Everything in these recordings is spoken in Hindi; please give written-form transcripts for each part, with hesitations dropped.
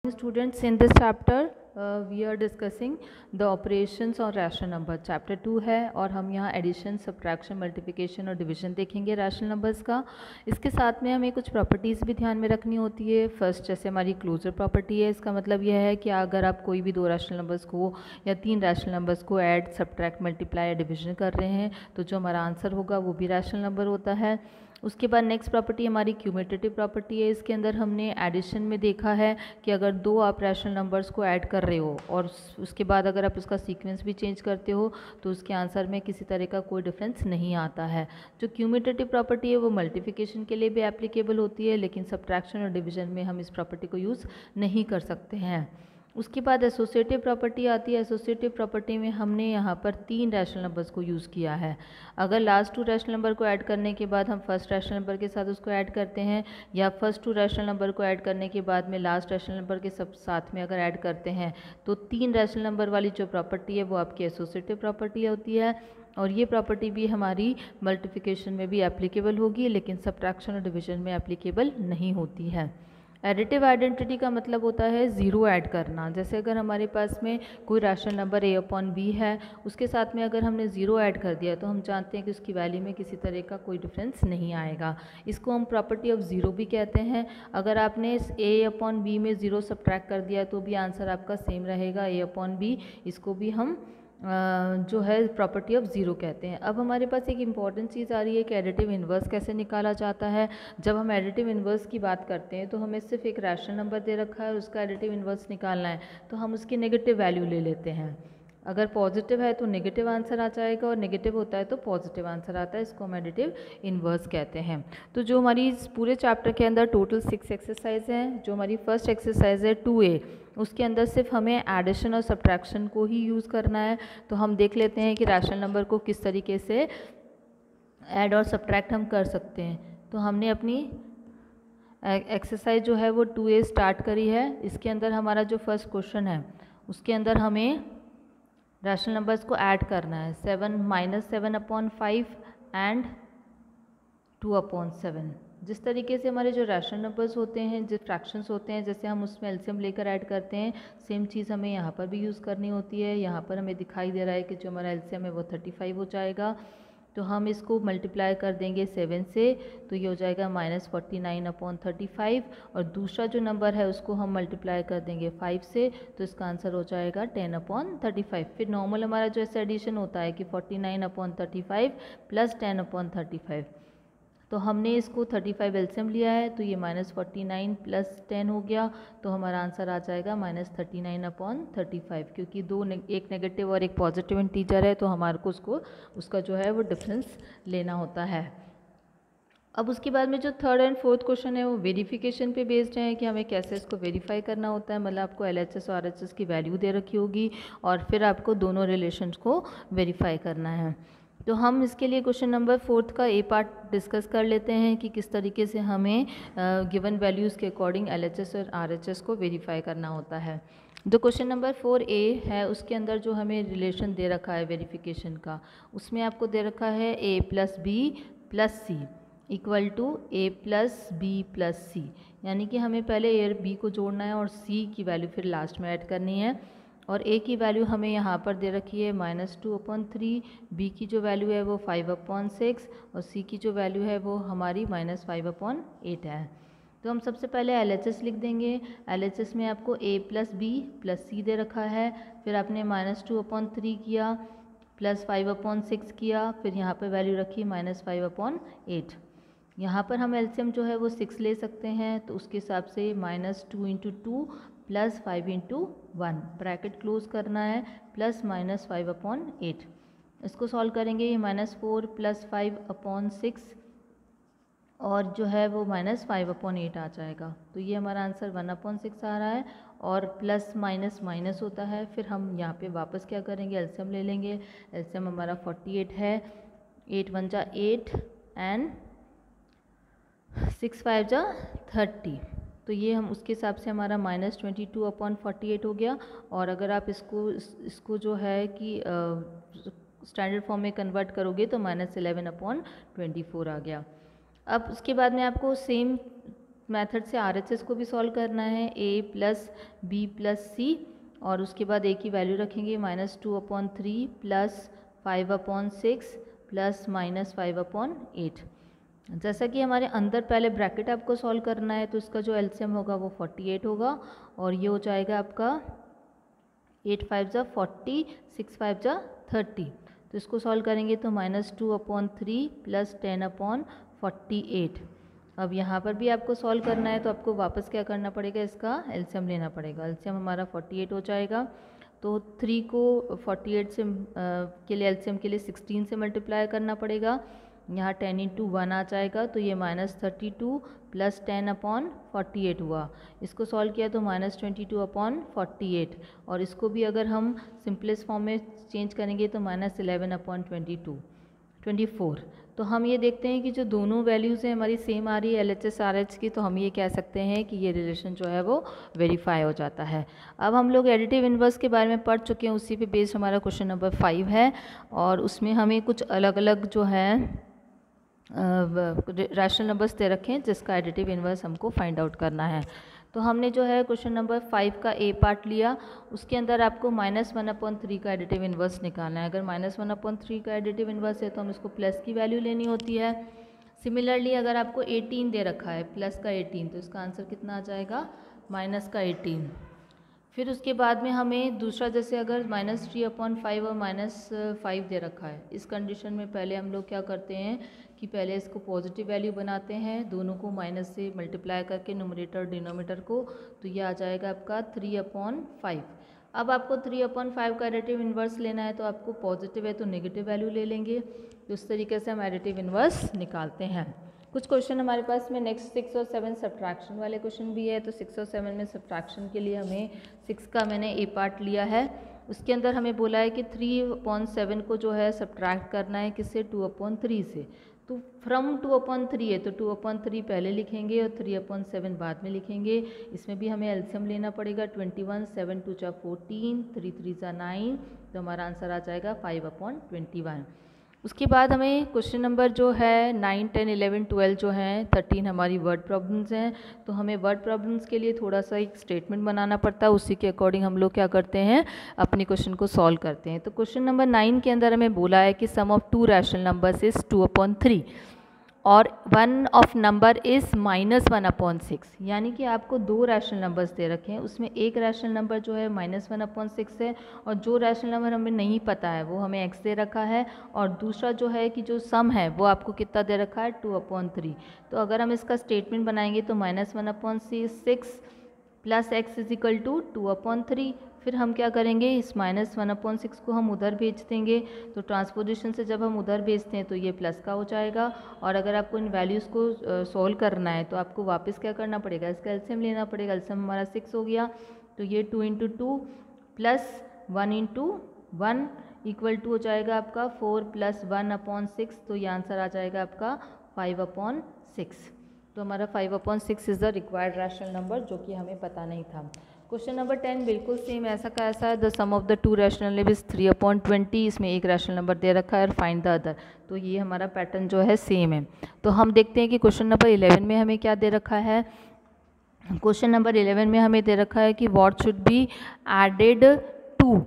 Students, in this chapter we are discussing the operations on rational number. Chapter 2 है और हम यहाँ एडिशन, सब्ट्रैक्शन, मल्टीप्लिकेशन और डिवीजन देखेंगे रैशनल नंबर्स का। इसके साथ में हमें कुछ प्रॉपर्टीज़ भी ध्यान में रखनी होती है। फर्स्ट जैसे हमारी क्लोजर प्रॉपर्टी है, इसका मतलब यह है कि अगर आप कोई भी दो रैशनल नंबर्स को या तीन रैशनल नंबर्स को ऐड, सब्ट्रैक्ट, मल्टीप्लाई या डिवीजन कर रहे हैं तो जो हमारा आंसर होगा वो भी रैशनल नंबर होता है। उसके बाद नेक्स्ट प्रॉपर्टी हमारी क्यूमुलेटिव प्रॉपर्टी है। इसके अंदर हमने एडिशन में देखा है कि अगर दो आप रैशनल नंबर्स को ऐड कर रहे हो और उसके बाद अगर आप उसका सीक्वेंस भी चेंज करते हो तो उसके आंसर में किसी तरह का कोई डिफरेंस नहीं आता है। जो क्यूमुलेटिव प्रॉपर्टी है वो मल्टीप्लिकेशन के लिए भी एप्लीकेबल होती है, लेकिन सब्ट्रैक्शन और डिवीजन में हम इस प्रॉपर्टी को यूज़ नहीं कर सकते हैं। उसके बाद एसोसिएटिव प्रॉपर्टी आती है। एसोसिएटिव प्रॉपर्टी में हमने यहाँ पर तीन रैशनल नंबर्स को यूज़ किया है। अगर लास्ट टू रैशनल नंबर को ऐड करने के बाद हम फर्स्ट रैशनल नंबर के साथ उसको ऐड करते हैं, या फर्स्ट टू रैशनल नंबर को ऐड करने के बाद में लास्ट रैशनल नंबर के सब साथ में अगर ऐड करते हैं तो तीन रैशनल नंबर वाली जो प्रॉपर्टी है वो आपकी एसोसिएटिव प्रॉपर्टी होती है। और ये प्रॉपर्टी भी हमारी मल्टीप्लिकेशन में भी एप्लीकेबल होगी, लेकिन सब्ट्रैक्शन और डिवीजन में एप्लीकेबल नहीं होती है। एडिटिव आइडेंटिटी का मतलब होता है ज़ीरो ऐड करना। जैसे अगर हमारे पास में कोई रैशनल नंबर a/b है, उसके साथ में अगर हमने ज़ीरो ऐड कर दिया तो हम जानते हैं कि उसकी वैल्यू में किसी तरह का कोई डिफरेंस नहीं आएगा। इसको हम प्रॉपर्टी ऑफ ज़ीरो भी कहते हैं। अगर आपने इस a/b में ज़ीरो सब्ट्रैक्ट कर दिया तो भी आंसर आपका सेम रहेगा a/b। इसको भी हम जो है प्रॉपर्टी ऑफ ज़ीरो कहते हैं। अब हमारे पास एक इम्पॉर्टेंट चीज़ आ रही है कि एडिटिव इन्वर्स कैसे निकाला जाता है। जब हम एडिटिव इन्वर्स की बात करते हैं तो हमें सिर्फ एक रैशनल नंबर दे रखा है और उसका एडिटिव इन्वर्स निकालना है, तो हम उसकी नेगेटिव वैल्यू ले लेते हैं। अगर पॉजिटिव है तो नेगेटिव आंसर आ जाएगा और नेगेटिव होता है तो पॉजिटिव आंसर आता है। इसको हम एडिटिव इन्वर्स कहते हैं। तो जो हमारी इस पूरे चैप्टर के अंदर टोटल 6 एक्सरसाइज हैं, जो हमारी फर्स्ट एक्सरसाइज है 2A, उसके अंदर सिर्फ हमें एडिशन और सब्ट्रैक्शन को ही यूज़ करना है। तो हम देख लेते हैं कि रैशनल नंबर को किस तरीके से ऐड और सब्ट्रैक्ट हम कर सकते हैं। तो हमने अपनी एक्सरसाइज जो है वो 2A स्टार्ट करी है। इसके अंदर हमारा जो फर्स्ट क्वेश्चन है उसके अंदर हमें रैशनल नंबर्स को ऐड करना है। 7-7/5 एंड 2/7। जिस तरीके से हमारे जो रैशनल नंबर्स होते हैं, जो फ्रैक्शंस होते हैं, जैसे हम उसमें एलसीएम लेकर ऐड करते हैं, सेम चीज़ हमें यहाँ पर भी यूज़ करनी होती है। यहाँ पर हमें दिखाई दे रहा है कि जो हमारा एलसीएम है वो 35 हो जाएगा। तो हम इसको मल्टीप्लाई कर देंगे 7 से, तो ये हो जाएगा -49/35। और दूसरा जो नंबर है उसको हम मल्टीप्लाई कर देंगे 5 से, तो इसका आंसर हो जाएगा 10/35। फिर नॉर्मल हमारा जो ऐसा एडिशन होता है कि 49/35 प्लस 10/35। तो हमने इसको 35 एलसीएम लिया है, तो ये -49 प्लस 10 हो गया, तो हमारा आंसर आ जाएगा -39/35। क्योंकि एक नेगेटिव और एक पॉजिटिव इंटीजर है तो हमारे को उसका जो है वो डिफरेंस लेना होता है। अब उसके बाद में जो थर्ड एंड फोर्थ क्वेश्चन है वो वेरिफिकेशन पे बेस्ड है कि हमें कैसे इसको वेरीफाई करना होता है। मतलब आपको LHS और RHS की वैल्यू दे रखी होगी और फिर आपको दोनों रिलेशंस को वेरीफाई करना है। तो हम इसके लिए क्वेश्चन नंबर 4 का ए पार्ट डिस्कस कर लेते हैं कि किस तरीके से हमें गिवन वैल्यूज़ के अकॉर्डिंग LHS और RHS को वेरीफाई करना होता है। जो क्वेश्चन नंबर 4A है उसके अंदर जो हमें रिलेशन दे रखा है वेरिफिकेशन का, उसमें आपको दे रखा है A + B + C equal to A + B + C। यानी कि हमें पहले A और B को जोड़ना है और C की वैल्यू फिर लास्ट में ऐड करनी है। और A की वैल्यू हमें यहाँ पर दे रखी है -2/3, B की जो वैल्यू है वो 5/6 और C की जो वैल्यू है वो हमारी -5/8 है। तो हम सबसे पहले LHS लिख देंगे। LHS में आपको A + B + C दे रखा है, फिर आपने -2/3 किया प्लस 5/6 किया, फिर यहाँ पर वैल्यू रखी -5/8। यहाँ पर हम एलसीएम जो है वो 6 ले सकते हैं, तो उसके हिसाब से -2 × 2 + 5 × 1 ब्रैकेट क्लोज करना है प्लस -5/8। इसको सॉल्व करेंगे, ये -4 + 5/6 और जो है वो -5/8 आ जाएगा। तो ये हमारा आंसर 1/6 आ रहा है और प्लस माइनस माइनस होता है। फिर हम यहाँ पे वापस क्या करेंगे, एलसीएम ले लेंगे। एलसीएम हमारा 48 है, 8 × 1 = 8 एंड 6 × 5 = 30। तो ये हम उसके हिसाब से हमारा -22/48 हो गया। और अगर आप इसको जो है कि स्टैंडर्ड फॉर्म में कन्वर्ट करोगे तो -11/24 आ गया। अब उसके बाद में आपको सेम मेथड से RHS को भी सॉल्व करना है, a plus B plus C, और उसके बाद a की वैल्यू रखेंगे -2/3 प्लस 5/6 प्लस -5/8। जैसा कि हमारे अंदर पहले ब्रैकेट आपको सॉल्व करना है, तो इसका जो एलसीएम होगा वो 48 होगा, और ये हो जाएगा आपका 8 5 जा 40, 6 5 जा 30। तो इसको सॉल्व करेंगे तो -2/3 प्लस 10/48। अब यहाँ पर भी आपको सॉल्व करना है, तो आपको वापस क्या करना पड़ेगा, इसका एलसीएम लेना पड़ेगा। एलसीएम हमारा 48 हो जाएगा, तो 3 को 48 से के लिए एलसीएम के लिए 16 से मल्टीप्लाई करना पड़ेगा। यहाँ 10 × 1 आ जाएगा, तो ये -32 प्लस 10/48 हुआ। इसको सॉल्व किया तो -22/48, और इसको भी अगर हम सिंपलेस्ट फॉर्म में चेंज करेंगे तो -11/24। तो हम ये देखते हैं कि जो दोनों वैल्यूज़ हैं हमारी सेम आ रही है LHS RH की, तो हम ये कह सकते हैं कि ये रिलेशन जो है वो वेरीफाई हो जाता है। अब हम लोग एडिटिव इन्वर्स के बारे में पढ़ चुके हैं, उसी पे बेस्ड हमारा क्वेश्चन नंबर 5 है, और उसमें हमें कुछ अलग अलग जो है रैशनल नंबर्स दे रखे हैं जिसका एडिटिव इन्वर्स हमको फाइंड आउट करना है। तो हमने जो है क्वेश्चन नंबर 5 का ए पार्ट लिया, उसके अंदर आपको -1/3 का एडिटिव इन्वर्स निकालना है। अगर -1/3 का एडिटिव इन्वर्स है तो हम इसको प्लस की वैल्यू लेनी होती है। सिमिलरली अगर आपको 18 दे रखा है, प्लस का 18, तो इसका आंसर कितना आ जाएगा, माइनस का 18। फिर उसके बाद में हमें दूसरा, जैसे अगर -3/5 और -5 दे रखा है, इस कंडीशन में पहले हम लोग क्या करते हैं कि पहले इसको पॉजिटिव वैल्यू बनाते हैं, दोनों को माइनस से मल्टीप्लाई करके न्यूमरेटर डिनोमिनेटर को, तो ये आ जाएगा आपका 3/5। अब आपको 3/5 का एडिटिव इन्वर्स लेना है, तो आपको पॉजिटिव है तो नेगेटिव वैल्यू ले लेंगे। तो इस तरीके से हम एडिटिव इन्वर्स निकालते हैं। कुछ क्वेश्चन हमारे पास में नेक्स्ट 6 और 7 सब्ट्रैक्शन वाले क्वेश्चन भी है। तो 6 और 7 में सब्ट्रैक्शन के लिए हमें 6 का मैंने ए पार्ट लिया है, उसके अंदर हमें बोला है कि 3/7 को जो है सब्ट्रैक्ट करना है किससे, 2/3 से। तो फ्रॉम 2/3 है तो 2/3 पहले लिखेंगे और 3/7 बाद में लिखेंगे। इसमें भी हमें एलसीएम लेना पड़ेगा, 21, 7 2 जा 14, 3 3 जा 9, तो हमारा आंसर आ जाएगा 5/21। उसके बाद हमें क्वेश्चन नंबर जो है 9, 10, 11, 12 जो हैं 13 हमारी वर्ड प्रॉब्लम्स हैं। तो हमें वर्ड प्रॉब्लम्स के लिए थोड़ा सा एक स्टेटमेंट बनाना पड़ता है, उसी के अकॉर्डिंग हम लोग क्या करते हैं, अपने क्वेश्चन को सॉल्व करते हैं। तो क्वेश्चन नंबर 9 के अंदर हमें बोला है कि sum of 2 rational numbers is 2/3 और वन ऑफ नंबर इज़ -1/6, यानी कि आपको 2 रैशनल नंबर्स दे रखे हैं, उसमें एक रैशनल नंबर जो है -1/6 है, और जो रैशनल नंबर हमें नहीं पता है वो हमें x दे रखा है, और दूसरा जो है कि जो सम है वो आपको कितना दे रखा है, 2/3। तो अगर हम इसका स्टेटमेंट बनाएंगे तो -1/6 plus x is equal to 2/3। फिर हम क्या करेंगे, इस -1/6 को हम उधर भेज देंगे, तो ट्रांसपोजिशन से जब हम उधर भेजते हैं तो ये प्लस का हो जाएगा। और अगर आपको इन वैल्यूज़ को सॉल्व करना है तो आपको वापस क्या करना पड़ेगा, इसका एलसीएम लेना पड़ेगा। एलसीएम हमारा 6 हो गया, तो ये 2 × 2 प्लस 1 × 1 इक्वल टू हो जाएगा आपका 4 + 1/6, तो ये आंसर आ जाएगा आपका 5/6। तो हमारा 5/6 is the required rational number, जो कि हमें पता नहीं था। क्वेश्चन नंबर 10 बिल्कुल सेम ऐसा का ऐसा है। The sum of the 2 rational number is 3/20, इसमें एक रैशनल नंबर दे रखा है और फाइंड द अदर। तो ये हमारा पैटर्न जो है सेम है। तो हम देखते हैं कि क्वेश्चन नंबर 11 में हमें क्या दे रखा है। क्वेश्चन नंबर 11 में हमें दे रखा है कि what should be added to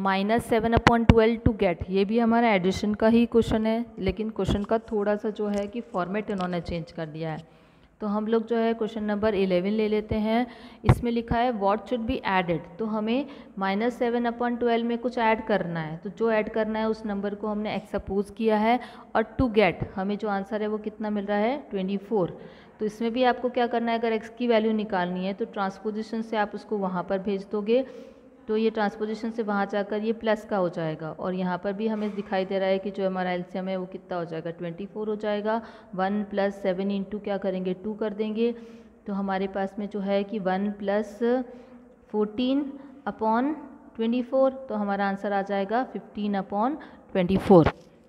-7/12 to get. ये भी हमारा एडिशन का ही क्वेश्चन है, लेकिन क्वेश्चन का थोड़ा सा जो है कि फॉर्मेट इन्होंने चेंज कर दिया है। तो हम लोग जो है क्वेश्चन नंबर 11 ले लेते हैं। इसमें लिखा है व्हाट शुड बी एडेड, तो हमें -7/12 में कुछ ऐड करना है। तो जो ऐड करना है उस नंबर को हमने एक्स सपोज किया है, और टू गेट हमें जो आंसर है वो कितना मिल रहा है, 24। तो इसमें भी आपको क्या करना है, अगर एक्स की वैल्यू निकालनी है तो ट्रांसपोजिशन से आप उसको वहाँ पर भेज दोगे, तो ये ट्रांसपोजिशन से वहाँ जाकर ये प्लस का हो जाएगा। और यहाँ पर भी हमें दिखाई दे रहा है कि जो हमारा एलसीएम है वो कितना हो जाएगा, 24 हो जाएगा। 1 + 7 × क्या करेंगे, 2 कर देंगे। तो हमारे पास में जो है कि 1 + 14/24, तो हमारा आंसर आ जाएगा 15/24।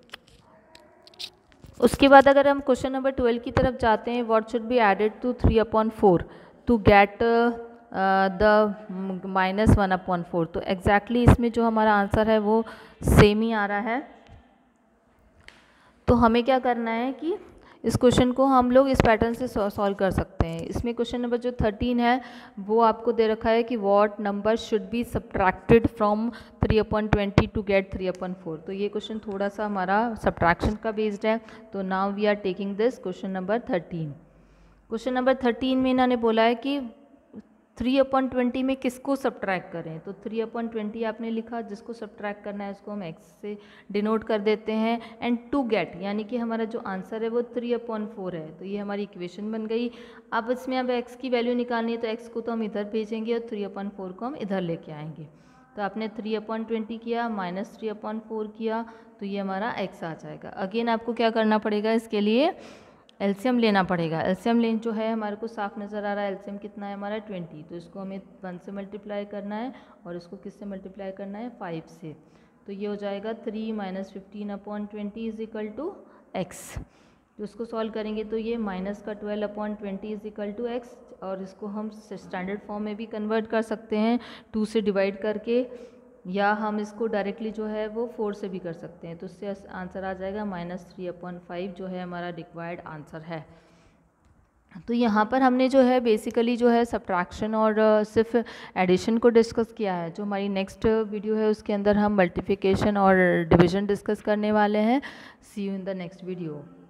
उसके बाद अगर हम क्वेश्चन नंबर 12 की तरफ जाते हैं, what should be added to 3/4 to get the -1/4। तो एग्जैक्टली इसमें जो हमारा आंसर है वो सेम ही आ रहा है। तो हमें क्या करना है कि इस क्वेश्चन को हम लोग इस पैटर्न से सॉल्व कर सकते हैं। इसमें क्वेश्चन नंबर जो 13 है वो आपको दे रखा है कि what number should be subtracted from 3/20 to get 3/4। तो ये क्वेश्चन थोड़ा सा हमारा सब्ट्रैक्शन का बेस्ड है। तो now we are taking this question number 13। Question number 13 में इन्होंने बोला है कि 3/20 में किसको सब्ट्रैक्ट करें। तो 3/20 आपने लिखा, जिसको सब्ट्रैक्ट करना है उसको हम x से डिनोट कर देते हैं, एंड टू गेट यानी कि हमारा जो आंसर है वो 3/4 है। तो ये हमारी इक्वेशन बन गई। अब इसमें अब x की वैल्यू निकालनी है, तो x को तो हम इधर भेजेंगे और 3/4 को हम इधर लेके आएंगे। तो आपने 3/20 किया माइनस 3/4 किया, तो ये हमारा x आ जाएगा। अगेन आपको क्या करना पड़ेगा, इसके लिए एलसीएम लेना पड़ेगा। एलसीएम लेन जो है हमारे को साफ नज़र आ रहा है, एलसीएम कितना है हमारा 20। तो इसको हमें 1 से मल्टीप्लाई करना है और इसको किससे मल्टीप्लाई करना है, 5 से। तो ये हो जाएगा 3 - 15/20 इज इक्वल टू एक्स। तो इसको सॉल्व करेंगे तो ये माइनस का 12/20 इज इक्वल टू एक्स, और इसको हम स्टैंडर्ड फॉर्म में भी कन्वर्ट कर सकते हैं 2 से डिवाइड करके, या हम इसको डायरेक्टली जो है वो 4 से भी कर सकते हैं। तो इससे आंसर आ जाएगा -3/5 जो है हमारा रिक्वायर्ड आंसर है। तो यहाँ पर हमने जो है बेसिकली जो है सब्ट्रैक्शन और सिर्फ एडिशन को डिस्कस किया है। जो हमारी नेक्स्ट वीडियो है उसके अंदर हम मल्टीप्लिकेशन और डिवीजन डिस्कस करने वाले हैं। See you in the next video.